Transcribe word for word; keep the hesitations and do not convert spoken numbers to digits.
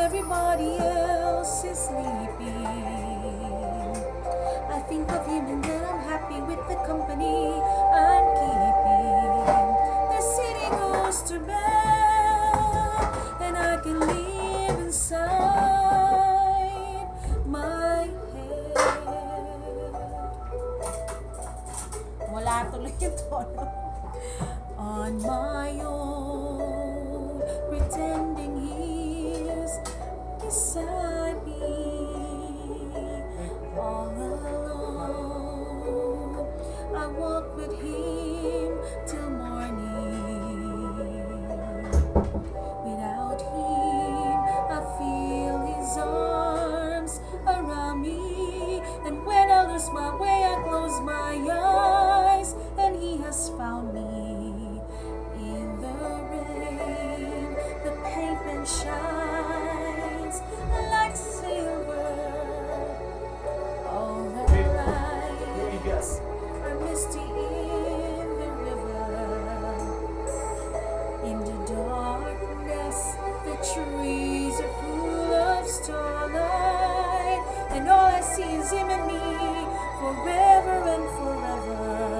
everybody else is sleeping. I think of him and then I'm happy with the company I'm keeping. The city goes to bed and I can live inside my head. Wala tuloy ito. On my own, pretending he's beside me. All alone, I walk with him till morning. Without him, I feel his arms around me. And when I lose my way, I close my eyes, and he has found me. In the rain, the pavement shines like silver. All the lights are misty in the river. In the darkness, the trees are full of starlight, and all I see is him and me, forever and forever.